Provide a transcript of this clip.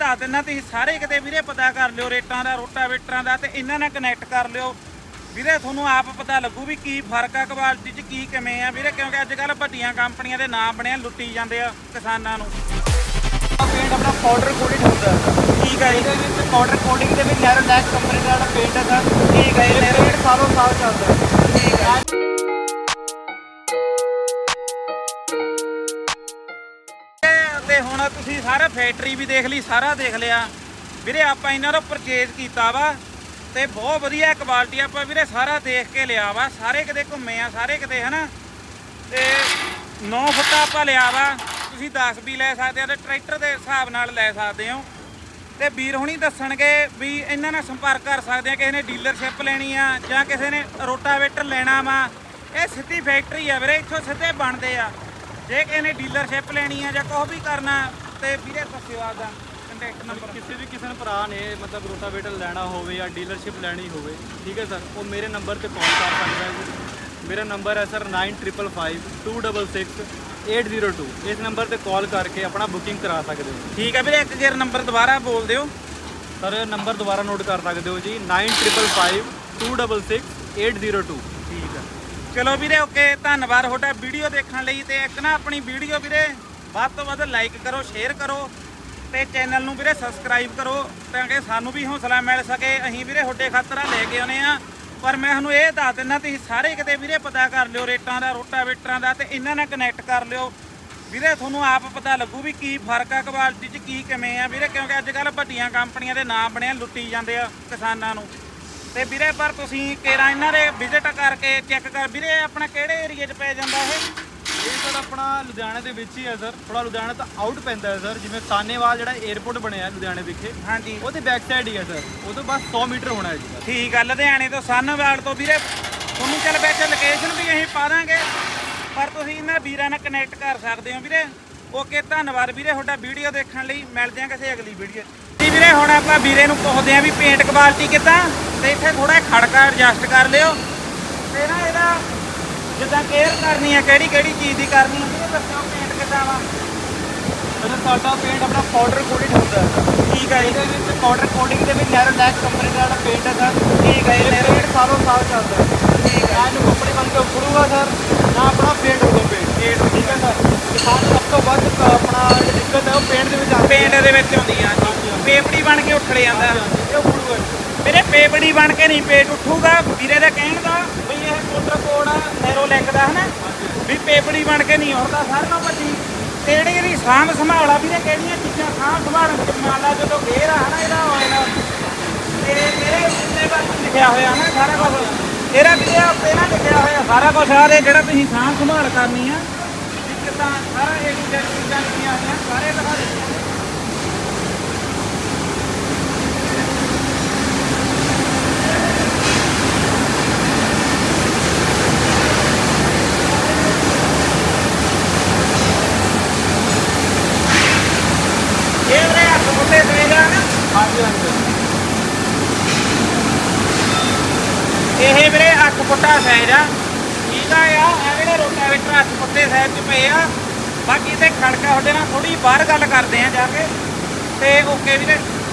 दस दिना तुसीं सारे किते वीरे पता कर लिओ रेटां दा रोटावेटरां दा ते इन्हां नाल कनैक्ट कर लिओ वीरे। तुहानूं आप पता लगू भी की फर्क आ क्वालिटी च की किवें आ वीरे, क्योंकि अजकल वड्डियां कंपनियां दे नाम बने लुੱਟੀ ਜਾਂਦੇ आ किसानां नूं। पेंट अपना पाउडर कोटेड होता है। ठीक है जी। पाउडर कोटिंग के भी नैरोलैक्स कंपनी का पेंट है सर। ठीक है जी। पेंट सालों साल चलता है। ठीक है ਤੇ ਹੁਣ ਤੁਸੀਂ ਸਾਰਾ ਫੈਕਟਰੀ ਵੀ ਦੇਖ ਲਈ, ਸਾਰਾ ਦੇਖ ਲਿਆ ਵੀਰੇ। ਆਪਾਂ ਇਹਨਾਂ ਤੋਂ ਪਰਚੇਜ਼ ਕੀਤਾ ਵਾ ਤੇ ਬਹੁਤ ਵਧੀਆ ਕੁਆਲਿਟੀ ਆਪਾਂ ਵੀਰੇ ਸਾਰਾ ਦੇਖ ਕੇ ਲਿਆ ਵਾ। ਸਾਰੇ ਕਿਤੇ ਘੁੰਮੇ ਆ, ਸਾਰੇ ਕਿਤੇ ਹਨਾ। ਤੇ 9 ਫੁੱਟ ਆਪਾਂ ਲਿਆ ਵਾ, ਤੁਸੀਂ 10 ਵੀ ਲੈ ਸਕਦੇ ਹੋ ਤੇ ਟਰੈਕਟਰ ਦੇ ਹਿਸਾਬ ਨਾਲ ਲੈ ਸਕਦੇ ਹੋ। ਤੇ ਵੀਰ ਹੁਣੀ ਦੱਸਣਗੇ ਵੀ ਇਹਨਾਂ ਨਾਲ ਸੰਪਰਕ ਕਰ ਸਕਦੇ ਆ। ਕਿਸੇ ਨੇ ਡੀਲਰਸ਼ਿਪ ਲੈਣੀ ਆ ਜਾਂ ਕਿਸੇ ਨੇ ਰੋਟਾਵੇਟਰ ਲੈਣਾ ਵਾ, ਇਹ ਸਿੱਧੀ ਫੈਕਟਰੀ ਆ ਵੀਰੇ, ਇੱਥੋਂ ਸਿੱਧੇ ਬਣਦੇ ਆ। ਜੇ ਕਿਸੇ ਨੇ ਡੀਲਰਸ਼ਿਪ ਲੈਣੀ ਆ ਜਾਂ ਕੁਛ ਵੀ ਕਰਨਾ ਤੇ ਵੀਰੇ ਦੱਸਿਓ ਆਪਦਾ ਕੰਟੈਕਟ ਨੰਬਰ। ਕਿਸੇ ਭਰਾ ਨੇ ਮਤਲਬ ਰੋਟਾਵੇਟਰ ਲੈਣਾ ਹੋਵੇ ਜਾਂ ਡੀਲਰਸ਼ਿਪ ਲੈਣੀ ਹੋਵੇ, ਠੀਕ ਹੈ ਸਰ, ਉਹ ਮੇਰੇ ਨੰਬਰ ਤੇ ਕਾਲ ਕਰ ਸਕਦਾ ਹੈ ਜੀ। ਮੇਰਾ ਨੰਬਰ ਹੈ ਸਰ 9555 266 802। ਇਸ ਨੰਬਰ ਤੇ ਕਾਲ ਕਰਕੇ ਆਪਣਾ ਬੁਕਿੰਗ ਕਰਾ ਸਕਦੇ ਹੋ। ਠੀਕ ਹੈ ਵੀਰੇ, ਇੱਕ ਗੇਰ ਨੰਬਰ ਦੁਬਾਰਾ ਬੋਲ ਦਿਓ ਸਰ। ਨੰਬਰ ਦੁਬਾਰਾ ਨੋਟ ਕਰ ਸਕਦੇ ਹੋ ਜੀ 9555 266 802। ਠੀਕ ਹੈ, ਚਲੋ ਵੀਰੇ ਓਕੇ, ਧੰਨਵਾਦ ਤੁਹਾਡਾ ਵੀਡੀਓ ਦੇਖਣ ਲਈ। ਤੇ ਇੱਕ ਨਾ ਆਪਣੀ ਵੀਡੀਓ ਵੀਰੇ ਵੱਧ ਤੋਂ ਵੱਧ ਲਾਈਕ ਕਰੋ, ਸ਼ੇਅਰ ਕਰੋ ਤੇ ਚੈਨਲ ਨੂੰ ਵੀਰੇ ਸਬਸਕ੍ਰਾਈਬ ਕਰੋ ਤਾਂ ਕਿ ਸਾਨੂੰ ਵੀ ਹੌਸਲਾ ਮਿਲ ਸਕੇ। ਅਸੀਂ ਵੀਰੇ ਤੁਹਾਡੇ ਖਾਤਰ ਲੈ ਕੇ ਆਉਨੇ ਆ। ਪਰ ਮੈਂ ਤੁਹਾਨੂੰ ਇਹ ਦੱਸ ਦਿੰਦਾ, ਤੁਸੀਂ ਸਾਰੇ ਕਿਤੇ ਵੀਰੇ ਪਤਾ ਕਰ ਲਿਓ ਰੇਟਾਂ ਦਾ ਰੋਟਾਵੇਟਰਾਂ ਦਾ ਤੇ ਇਹਨਾਂ ਨਾਲ ਕਨੈਕਟ ਕਰ ਲਿਓ ਵੀਰੇ। ਤੁਹਾਨੂੰ ਆਪ ਪਤਾ ਲੱਗੂ ਵੀ ਕੀ ਫਰਕ ਆ ਕੁਆਲਿਟੀ 'ਚ ਕੀ ਕਿਵੇਂ ਆ ਵੀਰੇ, ਕਿਉਂਕਿ ਅੱਜ ਕੱਲ੍ਹ ਵੱਡੀਆਂ ਕੰਪਨੀਆਂ ਦੇ ਨਾਮ ਬਣੇ ਲੁੱਟੀ ਜਾਂਦੇ ਆ ਕਿਸਾਨਾਂ ਨੂੰ। ਤੇ ਵੀਰੇ ਪਰ ਤੁਸੀਂ ਕੇਰਾ ਇਹਨਾਂ ਦੇ ਵਿਜ਼ਿਟ ਕਰਕੇ ਚੈੱਕ ਕਰ ਵੀਰੇ। ਆਪਣਾ ਕਿਹੜੇ ਏਰੀਏ 'ਚ ਪੈ ਜਾਂਦਾ ਇਹ ਸਰ ਆਪਣਾ ਲੁਧਿਆਣੇ ਦੇ ਵਿੱਚ ਹੀ ਹੈ ਸਰ। ਥੋੜਾ ਲੁਧਿਆਣਾ ਤਾਂ ਆਊਟ ਪੈਂਦਾ ਹੈ ਸਰ। ਜਿਵੇਂ ਸਾਨੇਵਾਲ ਜਿਹੜਾ 에ਅਰਪੋਰਟ ਬਣਿਆ ਲੁਧਿਆਣੇ ਵਿਖੇ, ਹਾਂਜੀ, ਉਹਦੇ ਬੈਕ ਸਾਈਡ ਹੀ ਹੈ ਸਰ। ਉਹ ਤੋਂ ਬਸ 100 ਮੀਟਰ ਹੋਣਾ ਹੈ ਜੀ। ਠੀਕ ਆ, ਲੁਧਿਆਣੇ ਤੋਂ ਸਾਨੇਵਾਲ ਤੋਂ ਵੀਰੇ ਤੁਹਾਨੂੰ ਚੱਲ ਵਿੱਚ ਲੋਕੇਸ਼ਨ ਵੀ ਅਸੀਂ ਪਾ ਦਾਂਗੇ, ਪਰ ਤੁਸੀਂ ਇਹਨਾਂ ਵੀਰਾਂ ਨਾਲ ਕਨੈਕਟ ਕਰ ਸਕਦੇ ਹੋ ਵੀਰੇ। ਓਕੇ, ਧੰਨਵਾਦ ਵੀਰੇ ਤੁਹਾਡਾ ਵੀਡੀਓ ਦੇਖਣ ਲਈ। ਮਿਲਦੇ ਹਾਂ ਕਿਸੇ ਅਗਲੀ ਵੀਡੀਓ 'ਚ ਜੀ ਵੀਰੇ। ਹੁਣ ਆਪਾਂ ਵੀਰੇ ਨੂੰ ਪੁੱਛਦੇ ਹਾਂ ਵੀ ਪੇਂਟ ਕੁਆਲਿਟੀ ਕਿੱਦਾਂ, ਤੇ ਇੱਥੇ ਥੋੜਾ ਖੜਕਾ ਐਡਜਸਟ ਕਰ ਲਿਓ ਤੇ ਨਾ ਇਹਦਾ ਜਿੱਦਾਂ ਕੇਅਰ ਕਰਨੀ ਆ, ਕਿਹੜੀ ਕਿਹੜੀ ਚੀਜ਼ ਦੀ ਕਰਨੀ ਆ ਵੀਰੇ ਦੱਸਿਓ। ਪੇਂਟ ਕਿੱਦਾਂ ਵਾ? ਸਰ ਸਾਡਾ ਪੇਂਟ ਆਪਣਾ ਪਾਊਡਰ ਕੋਟਿਡ ਹੁੰਦਾ ਹੈ। ਠੀਕ ਹੈ ਜੀ। ਇਹਦੇ ਵਿੱਚ ਪਾਊਡਰ ਕੋਟਿੰਗ ਦੇ ਵੀ ਨੈਰੋਲੈਕਸ ਕੰਪਨੀ ਦਾ ਪੇਂਟ ਹੈ ਸਰ। ਠੀਕ ਹੈ ਜੀ। ਪੇਂਟ ਸਾਲੋਂ ਸਾਲ ਚੱਲਦਾ ਹੈ। ਠੀਕ ਹੈ, ਇਹਨੂੰ ਕੰਪਨੀ ਬਣ ਕੇ ਉਖੜੂਗਾ ਸਰ ਨਾ ਆਪਣਾ ਪੇਂਟ ਹੋਊਗਾ। ਪੇਂਟ ਠੀਕ ਹੈ ਸਰ। ਕਿਸਾਨ ਸਭ ਤੋਂ ਵੱਧ ਆਪਣਾ ਜਿਹੜੀ ਦਿੱਕਤ ਹੈ ਉਹ ਪੇਂਟ ਦੇ ਵਿੱਚ ਆਉਂਦੀ ਹੈ। ਪੇਂਟ ਦੇ ਵਿੱਚ ਆਉਂਦੀ ਆ ਜੀ, ਪੇਪੜੀ ਬਣ ਕੇ ਉੱਠ ਜਾਂਦਾ ਇਹ ਉਖੜੂਗਾ ਵੀਰੇ। ਪੇਪੜੀ ਬਣ ਕੇ ਨਹੀਂ ਪੇਟ ਉੱਠੂਗਾ ਵੀਰੇ ਦਾ ਕਹਿਣ ਦਾ ਵੀ ਇਹ ਪਾਊਡਰ ਕੋਡ ਆ ਨੈਰੋਲੈਕ ਦਾ ਹਨਾ, ਵੀ ਪੇਪੜੀ ਬਣ ਕੇ ਨਹੀਂ ਉੱਠਦਾ ਸਾਰਿਆਂ ਨਾਲੋਂ ਵੱਡੀ। ਤੇ ਜਿਹੜੀ ਇਹਦੀ ਸਾਂਭ ਸੰਭਾਲ ਆ ਵੀਰੇ, ਕਿਹੜੀਆਂ ਚੀਜ਼ਾਂ ਸਾਂਭ ਸੰਭਾਲਣ ਚ ਮੰਨ ਲਾ ਜਦੋਂ ਗੇਅਰ ਆ ਹਨਾ ਇਹਦਾ ਆਇਲ ਤੇ ਮੇਰੇ ਉੱਤੇ ਬਸ ਲਿਖਿਆ ਹੋਇਆ ਨਾ ਸਾਰਾ ਕੁਛ। ਇਹਦਾ ਵੀਰੇ ਉੱਤੇ ਨਾ ਲਿਖਿਆ ਹੋਇਆ ਸਾਰਾ ਕੁਛ ਆ ਦੇ ਜਿਹੜਾ ਤੁਸੀਂ ਸਾਂਭ ਸੰਭਾਲ ਕਰਨੀ ਆ ਵੀ ਕਿੱਦਾਂ ਸਾਰਾ ਇਹ ਚੀਜ਼ਾਂ ਲਿਖੀਆਂ ਹੋਈਆਂ ਸਾਰੇ ਦਿਖਾ ਦਿੱਤੀਆਂ। ਇਹ ਵੀਰੇ ਹੱਥ ਮੁੱਢੇ ਸਵੇਜ ਆ ਨਾ। ਹਾਂਜੀ ਹਾਂਜੀ। ਇਹ ਵੀਰੇ 8 ਫੁੱਟਾ ਸਾਈਜ਼ ਆ। ਠੀਕ ਆ, ਇਹ ਜਿਹੜੇ ਰੋਟਾਵੇਟਰ 8 ਫੁੱਟੇ ਸਾਈਜ਼ 'ਚ ਪਏ ਆ। ਬਾਕੀ ਤੇ ਖੜਕਾ ਤੁਹਾਡੇ ਨਾਲ ਥੋੜੀ ਬਾਹਰ ਗੱਲ ਕਰਦੇ ਆ ਜਾ ਕੇ। ਤੇ ਓਕੇ ਵੀਰੇ।